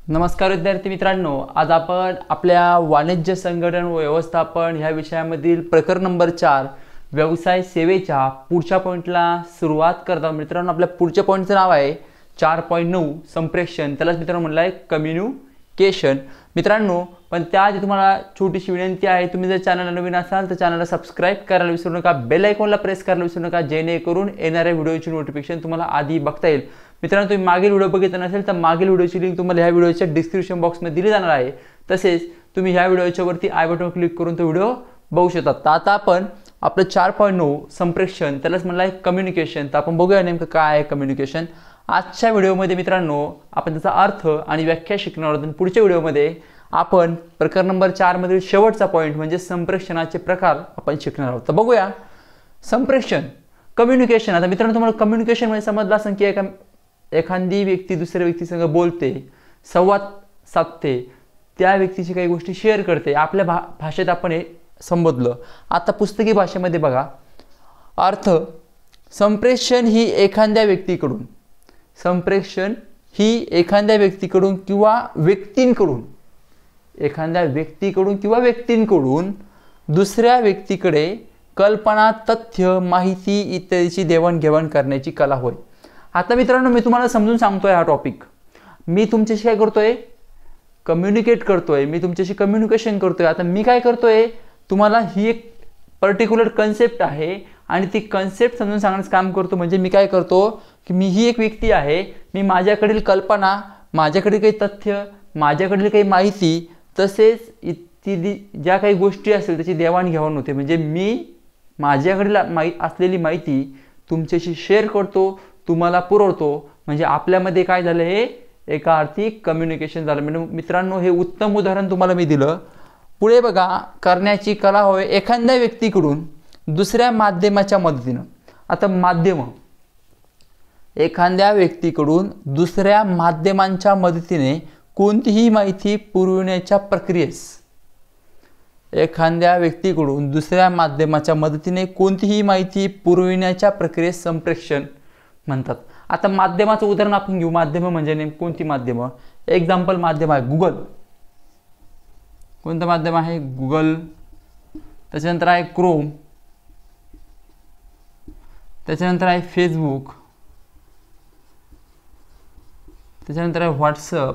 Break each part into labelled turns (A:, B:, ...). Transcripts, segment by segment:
A: नमस्कार विद्यार्थी मित्रांनो, आज आपण आपल्या वाणिज्य संघटन व व्यवस्थापन ह्या विषयामधील प्रकरण नंबर 4 व्यवसाय सेवेच्या पुढच्या पॉईंटला सुरुवात करत आहोत. मित्रांनो, आपल्या पुढच्या पॉईंटचं नाव आहे 4.9 संप्रेषण. त्यालाच मित्रांनो म्हणलं आहे कम्युनिकेशन. मित्रांनो, पण त्याआधी तुम्हाला छोटीशी विनंती आहे, तुम्ही जर चॅनलला नवीन असाल तर चॅनलला सबस्क्राईब करायला विसरू नका, बेल आयकॉनला प्रेस करायला विसरू नका, जेणेकरून येणाऱ्या व्हिडिओची नोटिफिकेशन तुम्हाला आधी बघता येईल. मित्रांनो, तुम्ही मागील व्हिडिओ बघितला नसेल तर मागील व्हिडिओची लिंक तुम्हाला ह्या व्हिडिओच्या डिस्क्रिप्शन बॉक्समध्ये दिली जाणार आहे. तसेच तुम्ही ह्या व्हिडिओच्या वरती आय बटन क्लिक करून तो व्हिडिओ बघू शकता. तर आता आपण आपलं 4.9 संप्रेषण, त्यालाच म्हणलं आहे कम्युनिकेशन. तर आपण बघूया नेमकं काय आहे कम्युनिकेशन. आजच्या व्हिडिओमध्ये मित्रांनो आपण त्याचा अर्थ आणि व्याख्या शिकणार आहोत. पुढच्या व्हिडिओमध्ये आपण प्रकरण नंबर 4 मधील शेवटचा पॉईंट म्हणजे संप्रेषणाचे प्रकार आपण शिकणार आहोत. तर बघूया संप्रेषण, कम्युनिकेशन. आता मित्रांनो, तुम्हाला कम्युनिकेशन म्हणजे समजलं असेल की एखादी व्यक्ती दुसऱ्या व्यक्तीसंग बोलते, संवाद साधते, त्या व्यक्तीची काही गोष्टी शेअर करते. आपल्या भाषेत आपण हे संबोधलं. आता पुस्तकी भाषेमध्ये बघा अर्थ. संप्रेषण ही एखाद्या व्यक्तीकडून, संप्रेषण ही एखाद्या व्यक्तीकडून किंवा व्यक्तींकडून, एखाद्या व्यक्तीकडून किंवा व्यक्तींकडून दुसऱ्या व्यक्तीकडे कल्पना, तथ्य, माहिती इत्यादीची देवाणघेवाण करण्याची कला होय. आता मित्रांनो, मी तुम्हाला समजून सांगतोय हा टॉपिक. मी तुमच्याशी काय करतोय, कम्युनिकेट करतोय, मी तुमच्याशी कम्युनिकेशन करतोय. आता मी काय करतोय, तुम्हाला ही एक पर्टिक्युलर कन्सेप्ट आहे आणि ती कन्सेप्ट समजून सांगण्याचं काम करतो. म्हणजे मी काय करतो की मी ही एक व्यक्ती आहे, मी माझ्याकडील कल्पना, माझ्याकडील काही तथ्य, माझ्याकडील काही माहिती, तसेच इत्यादी ज्या काही गोष्टी असेल त्याची देवाणघेवाण होते. म्हणजे मी माझ्याकडील असलेली माहिती तुमच्याशी शेअर करतो, तुम्हाला पुरवतो. म्हणजे आपल्यामध्ये काय झालं, हे एका अर्थी कम्युनिकेशन झालं. म्हणजे मित्रांनो, हे उत्तम उदाहरण तुम्हाला मी दिलं. पुढे बघा, करण्याची कला होय एखाद्या व्यक्तीकडून दुसऱ्या माध्यमाच्या मदतीनं. आता माध्यम, एखाद्या व्यक्तीकडून दुसऱ्या माध्यमांच्या मदतीने कोणतीही माहिती पुरविण्याच्या प्रक्रियेस, एखाद्या व्यक्तीकडून दुसऱ्या माध्यमाच्या मदतीने कोणतीही माहिती पुरविण्याच्या प्रक्रियेस संप्रेषण म्हणतात. आता माध्यमाचं उदाहरण आपण घेऊ. माध्यम म्हणजे नेमकी कोणती माध्यमं? एक्झाम्पल माध्यम आहे गुगल. कोणतं माध्यम आहे? गुगल. त्याच्यानंतर आहे क्रोम. त्याच्यानंतर आहे फेसबुक. त्याच्यानंतर आहे व्हॉट्सअप.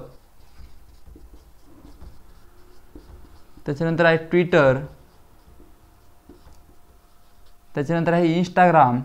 A: त्याच्यानंतर आहे ट्विटर. त्याच्यानंतर आहे इंस्टाग्राम.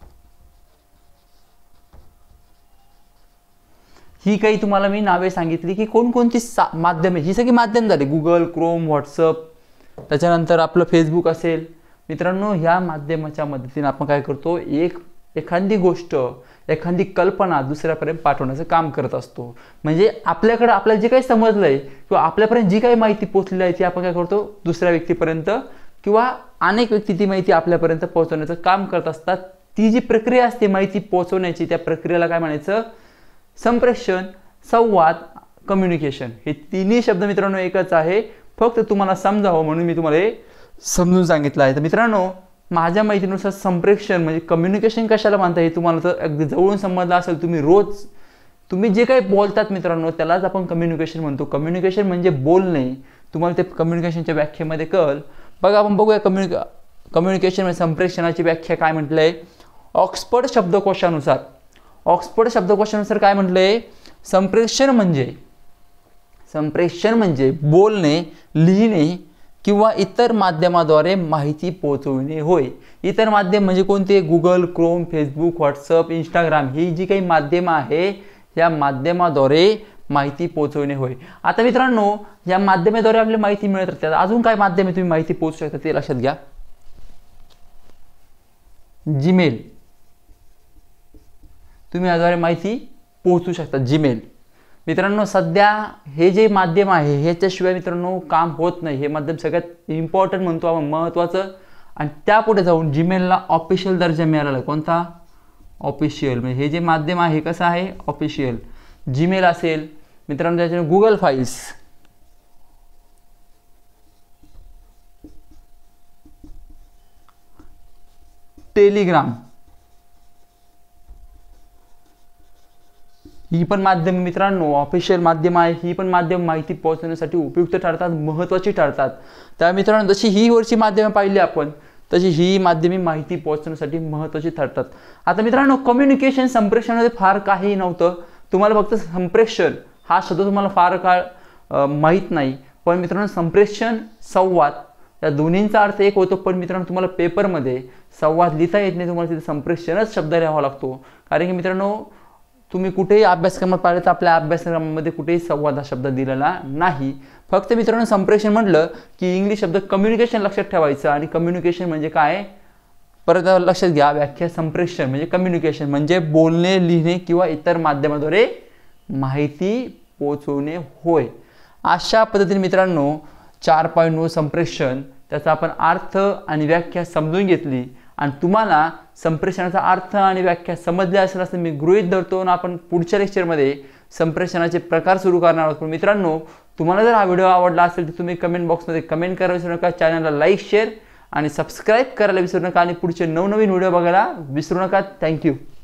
A: ही काही तुम्हाला मी नावे सांगितली की कोणकोणती माध्यमे. ही सगळी माध्यम झाली. गुगल, क्रोम, व्हॉट्सअप, त्याच्यानंतर आपलं फेसबुक असेल. मित्रांनो, ह्या माध्यमाच्या मदतीने आपण काय करतो, एखादी गोष्ट, एखादी कल्पना दुसऱ्यापर्यंत पाठवण्याचं काम करत असतो. म्हणजे आपल्याकडे आपल्याला जे काही समजलंय किंवा आपल्यापर्यंत जी काही माहिती पोहोचलेली आहे ती आपण काय करतो, दुसऱ्या व्यक्तीपर्यंत किंवा अनेक व्यक्ती ती माहिती आपल्यापर्यंत पोहोचवण्याचं काम करत असतात. ती जी प्रक्रिया असते माहिती पोहोचवण्याची, त्या प्रक्रियेला काय म्हणायचं, संप्रेषण, संवाद, कम्युनिकेशन. हे तिन्ही शब्द मित्रांनो एकच आहे, फक्त तुम्हाला समजावं म्हणून मी तुम्हाला हे समजून सांगितलं आहे. तर मित्रांनो, माझ्या माहितीनुसार संप्रेषण म्हणजे कम्युनिकेशन कशाला म्हणता हे तुम्हाला तर अगदी जवळून समजलं असेल. तुम्ही जे काही बोलतात मित्रांनो त्यालाच आपण कम्युनिकेशन म्हणतो. कम्युनिकेशन म्हणजे बोलणे. तुम्हाला ते कम्युनिकेशनच्या व्याख्येमध्ये कळेल. बघा, आपण बघूया कम्युनिकेशन म्हणजे संप्रेषणाची व्याख्या काय म्हटलंय. ऑक्सफर्ड शब्दकोशानुसार, ऑक्सफर्ड शब्दकोशानुसार काय म्हटलंय, संप्रेषण म्हणजे बोलणे, लिहिणे किंवा इतर माध्यमाद्वारे माहिती पोहोचवणे होय. इतर माध्यम म्हणजे कोणते? Google, Chrome, Facebook, WhatsApp, Instagram ही जी काही माध्यम आहे या माध्यमाद्वारे माहिती पोहोचवणे होय. आता मित्रांनो, या माध्यमाद्वारे आपल्याला माहिती मिळत राहते. अजून काय माध्यमे तुम्ही माहिती पोहोचू शकता ते लक्षात घ्या. जीमेल, तुम्ही याद्वारे माहिती पोहोचू शकता. जीमेल मित्रांनो, सध्या हे जे माध्यम आहे ह्याच्याशिवाय मित्रांनो काम होत नाही. हे माध्यम सगळ्यात इम्पॉर्टंट म्हणतो आपण, महत्त्वाचं. आणि त्यापुढे जाऊन जीमेलला ऑफिशियल दर्जा मिळालेला आहे. कोणता? ऑफिशियल. म्हणजे हे जे माध्यम आहे कसं आहे, ऑफिशियल. जीमेल असेल मित्रांनो, त्याच्याने गुगल फाईल्स, टेलिग्राम, ही पण माध्यम मित्रांनो ऑफिशियल माध्यम आहे, ही पण माध्यम माहिती पोहोचवण्यासाठी उपयुक्त ठरतात, महत्त्वाची ठरतात। त्या मित्रांनो जशी ही वरची माध्यमे पाहिली आपण तशी ही माध्यमे माहिती पोहोचवण्यासाठी महत्त्वाची ठरतात। आता मित्रांनो कम्युनिकेशन संप्रेषणामध्ये फार काही नव्हतं, तुम्हाला फक्त संप्रेषण हा शब्द तुम्हाला फार काळ माहीत नाही, पण मित्रांनो संप्रेषण संवाद या दोन्हींचा अर्थ एक होतो। पण मित्रांनो तुम्हाला पेपरमध्ये संवाद लिहिता येत नाही, तुम्हाला तिथे संप्रेषणच शब्द लिहावा लागतो, कारण की मित्रांनो तुम्ही कुठेही अभ्यासक्रमात पाहिलं तर आपल्या अभ्यासक्रमामध्ये कुठेही संवाद हा शब्द दिलेला नाही। फक्त मित्रांनो संप्रेषण म्हटलं की इंग्लिश शब्द कम्युनिकेशन लक्षात ठेवायचं, आणि कम्युनिकेशन म्हणजे काय परत लक्षात घ्या व्याख्या। संप्रेषण म्हणजे कम्युनिकेशन म्हणजे बोलणे, लिहिणे किंवा इतर माध्यमाद्वारे माहिती पोहोचवणे होय। अशा पद्धतीने मित्रांनो 4.9 संप्रेषण त्याचा आपण अर्थ आणि व्याख्या समजून घेतली, आणि तुम्हाला संप्रेषणाचा अर्थ आणि व्याख्या समजले असेल असं मी गृहीत धरतो। आणि आपण पुढच्या लेक्चरमध्ये संप्रेषणाचे प्रकार सुरू करणार आहोत। पण मित्रांनो तुम्हाला जर हा व्हिडिओ आवडला असेल तर तुम्ही कमेंट बॉक्समध्ये कमेंट करायला विसरू नका, चॅनलला लाईक, शेअर आणि सबस्क्राईब करायला विसरू नका, आणि पुढचे नवनवीन व्हिडिओ बघायला विसरू नका। थँक्यू।